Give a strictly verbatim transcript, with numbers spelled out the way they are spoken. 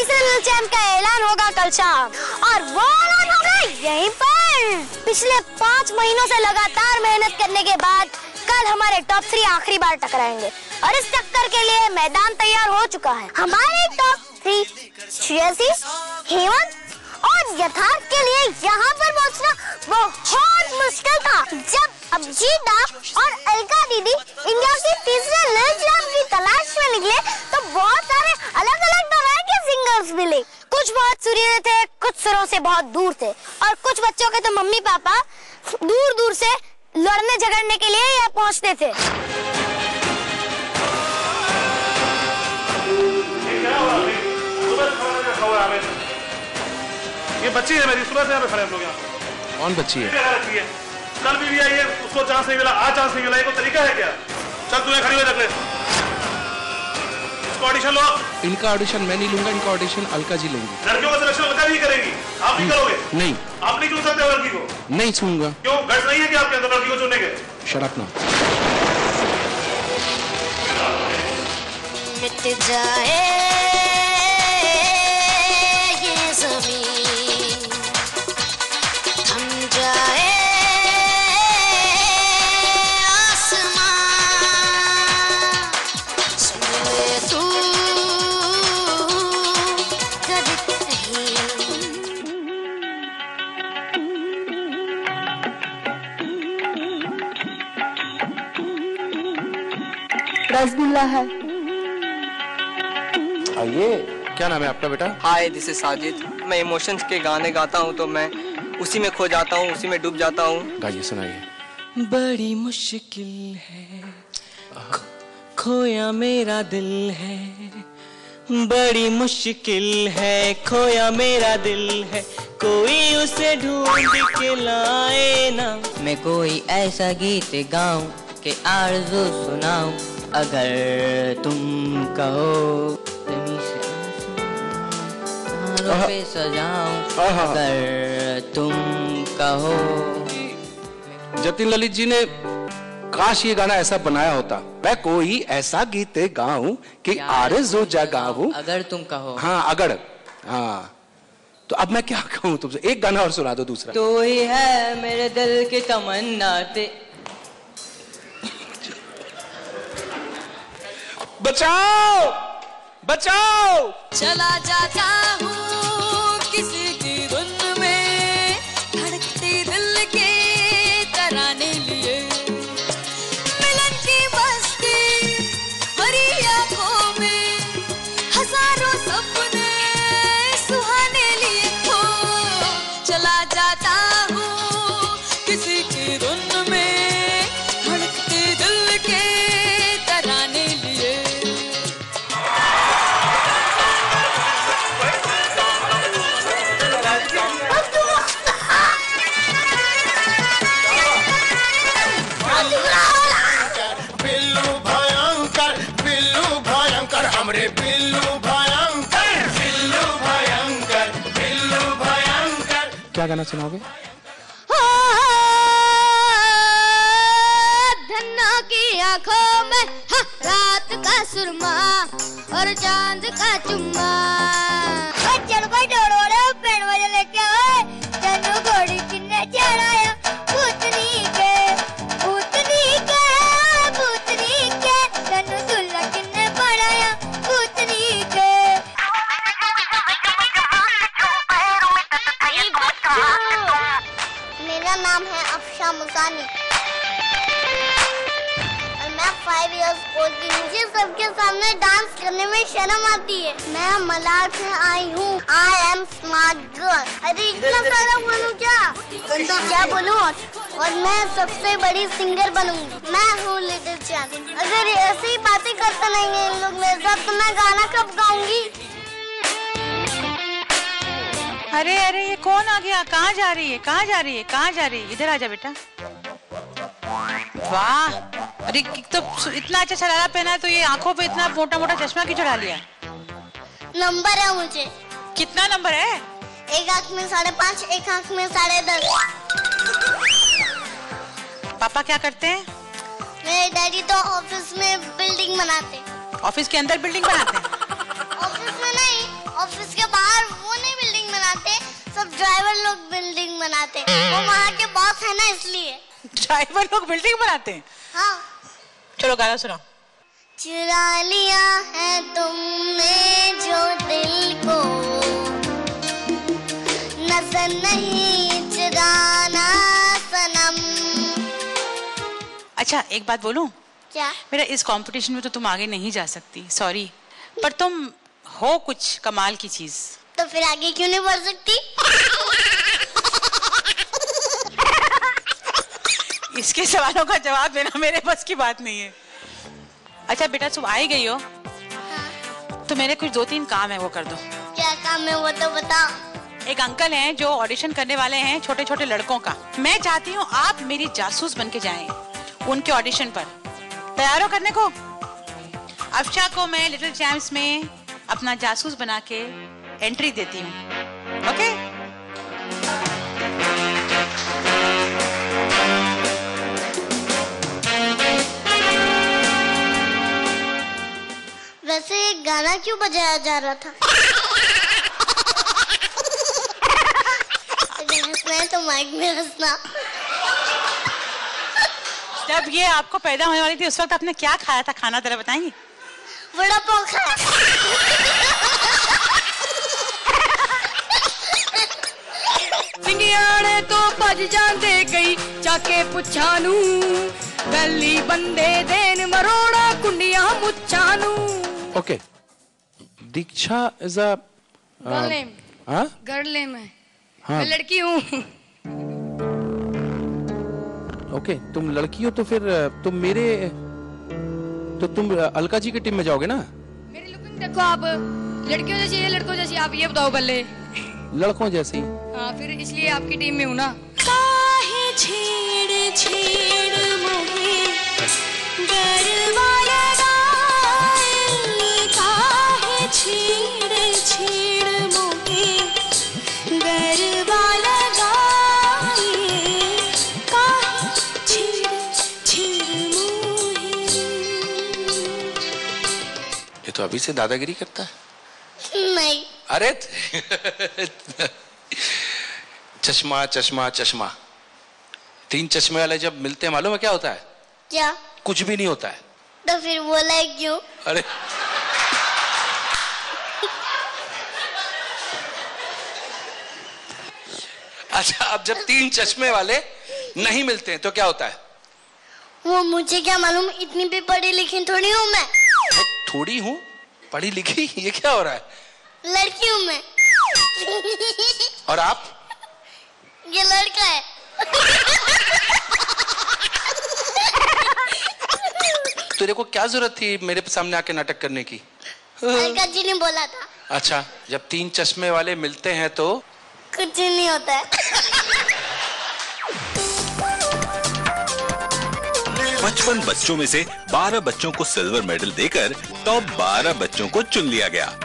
तीसरे little champ का ऐलान होगा कल शाम और वो ऐलान होगा यहीं पर। पिछले पाँच महीनों से लगातार मेहनत करने के बाद कल हमारे टॉप थ्री आखिरी बार टकराएंगे और इस टक्कर के लिए मैदान तैयार हो चुका है। हमारे टॉप थ्री श्रेयसी, हेमंत और यथार्थ के लिए यहाँ पर पहुँचना बहुत मुश्किल था। जब अभिजीता और अलका दीदी इंडिया की तीसरे लिटिल चैंप की तलाश में निकले तो बहुत सारे अलग अलग तरह के सिंगर्स मिले। कुछ बहुत सुरीले थे, कुछ सुरों से बहुत दूर थे और कुछ बच्चों के तो मम्मी पापा दूर दूर से लड़ने झगड़ने के लिए यहाँ पहुँचते थे। ये बच्ची है मेरी, सुबह से यहाँ पे खड़े हम लोग यहाँ। कौन बच्ची है? कल भी, भी आई है, उसको चांस नहीं मिला, आज चांस नहीं मिला, ये कोई तरीका है क्या? चल तू खड़ी हुई रख ले। इसको ऑडिशन लो। इनका ऑडिशन मैं नहीं लूंगा, इनका ऑडिशन अलका जी लेंगी। लड़कियों का सिलेक्शन अलका जी करेगी, आप नहीं करोगे? नहीं। आप नहीं चुन सकते लड़की को? नहीं चुनूंगा। क्यों? गट्स नहीं है क्या आपके अंदर लड़की को चुनने के? शट अप ना। मिट जाए रसगुल्ला है। आइए, क्या नाम है आपका बेटा? Hi, this is Sajid. मैं इमोशंस के गाने गाता हूँ तो मैं उसी में खो जाता हूँ, उसी में डूब जाता हूँ। गाइए, सुनाइए। बड़ी मुश्किल है, खोया मेरा दिल है, बड़ी मुश्किल है, खोया मेरा दिल है, कोई उसे ढूंढ के लाए ना। मैं कोई ऐसा गीत गाऊं कि आरज़ू सुनाऊं, अगर तुम कहो पे सजाऊं, अगर तुम कहो। जतिन ललित जी ने काश ये गाना ऐसा बनाया होता, मैं कोई ऐसा गीत गाऊं कि आरज़ू जगाऊं, अगर तुम कहो। हाँ, अगर, हाँ। तो अब मैं क्या कहूँ तुमसे? एक गाना और सुना दो दूसरा। तो ही है मेरे दिल की तमन्ना ते। बचाओ, बचाओ। चला जाता हूँ किसी की धुन में, धड़कते दिल के तराने लिए, मिलन की मस्ती भरी आँखों में, हजारों सपने सुहाने लिए हो। चला जाता हूँ किसी की धुन में, धड़कते दिल के तराने लिए। हमरे बिल्लू भयंकर, बिल्लू भयंकर, बिल्लू भयंकर। क्या गाना सुनाओगे? धन्ना की आंखों में हा, रात का सुरमा और चांद का चुम्मा। चल भाई डोड़ोड़े पेड़ बजे लेके आए, चलो घोड़ी किन्ने चढ़ाया, भूतनी के भूतनी के भूतनी के, तनु दुल्ला किन्ने पढ़ाया, भूतनी के। मेरा नाम है अफशा मुसानी और मैं फाइव इयर्स ओल्ड की। मुझे सबके सामने डांस करने में शर्म आती है। मैं मलाड से आई हूँ। I am smart girl. अरे इतना सारा बोलूँ क्या? क्या बोलूँ? और मैं सबसे बड़ी सिंगर बनूंगी। मैं हूँ लिटिल चैंप। अगर ऐसे ही बातें करते नहीं हैं इन लोग मेरे साथ, तो मैं गाना कब गाऊंगी? अरे अरे ये कौन आ गया? कहाँ जा रही है? कहाँ जा रही है? कहाँ जा रही है? इधर आजा बेटा। वाह, अरे तो इतना अच्छा शरारा पहना है, तो ये आंखों पे इतना मोटा मोटा चश्मा क्यों चढ़ा लिया? नंबर है मुझे। कितना नंबर है? एक आंख में साढ़े पाँच, एक आंख में साढ़े दस। पापा क्या करते हैं? मेरे डैडी तो ऑफिस में बिल्डिंग बनाते हैं। ऑफिस के अंदर बिल्डिंग बनाते हैं? ऑफिस में नहीं, ऑफिस के बाहर वो नहीं बिल्डिंग बनाते, सब ड्राइवर लोग बिल्डिंग बनाते हैं। वो वहाँ के बॉस है ना, इसलिए। ड्राइवर लोग बिल्डिंग बनाते हैं? हाँ। चलो गाना सुनाओ। चुरा लिया है तुमने जो दिल को, नजर नहीं चुराना सनम। अच्छा एक बात बोलूं? क्या? मेरा इस कंपटीशन में तो तुम आगे नहीं जा सकती, सॉरी, पर तुम हो कुछ कमाल की चीज। तो फिर आगे क्यों नहीं बढ़ सकती? इसके सवालों का जवाब देना मेरे बस की बात नहीं है। अच्छा बेटा तुम आई गई हो, हाँ। तो मेरे कुछ दो तीन काम है वो कर दो। क्या काम है वो तो बताओ। एक अंकल हैं जो ऑडिशन करने वाले हैं छोटे छोटे लड़कों का। मैं चाहती हूँ आप मेरी जासूस बन के जाएं उनके ऑडिशन पर। तैयार हो करने को? अफशा को मैं लिटिल चैम्प्स में अपना जासूस बना के एंट्री देती हूँ, ओके? वैसे ये गाना क्यों बजाया जा रहा था? अगर हंसना है तो माइक में हंसना। जब ये आपको पैदा होने वाली थी उस वक्त आपने क्या खाया था? खाना जरा बताएंगी? बड़ा पाव खाया। सिंगियाने तो भज जाते गई जाके पुछा नू, गली बंदे देन मरोड़ा कुंडियां मुच्छा नू। Okay, Diksha is a girl name. हाँ, गर्ल नेम है। हाँ, मैं लड़की हूँ। ओके, तुम लड़की हो तो फिर तुम मेरे तो तुम अलका जी की टीम में जाओगे ना? मेरी लुकिंग देखो आप, लड़कियों जैसी है लड़कों जैसी, आप ये बताओ पहले। लड़कों जैसी? हाँ, फिर इसलिए आपकी टीम में हूँ ना। काहे छेड़ छेड़ मोहे गरबा लगाए, काहे छेड़ छेड़ मोहे गरबा लगाए, काहे छेड़ छेड़ मोहे। ये तो अभी से दादागिरी करता है। नहीं। अरे चश्मा चश्मा चश्मा, तीन चश्मे वाले जब मिलते हैं मालूम है क्या होता है? क्या? कुछ भी नहीं होता है। तो फिर बोला है क्यों? अरे अच्छा, अब जब तीन चश्मे वाले नहीं मिलते हैं तो क्या होता है? वो मुझे क्या मालूम, इतनी भी पढ़ी लिखी थोड़ी हूँ मैं। थोड़ी हूँ पढ़ी लिखी? ये क्या हो रहा है? लड़की हूँ मैं। और आप? ये लड़का है। तेरे को क्या जरूरत थी मेरे सामने आके नाटक करने की? अलका जी ने बोला था। अच्छा, जब तीन चश्मे वाले मिलते हैं तो कुछ नहीं होता है। पचपन बच्चों में से बारह बच्चों को सिल्वर मेडल देकर टॉप बारह बच्चों को चुन लिया गया।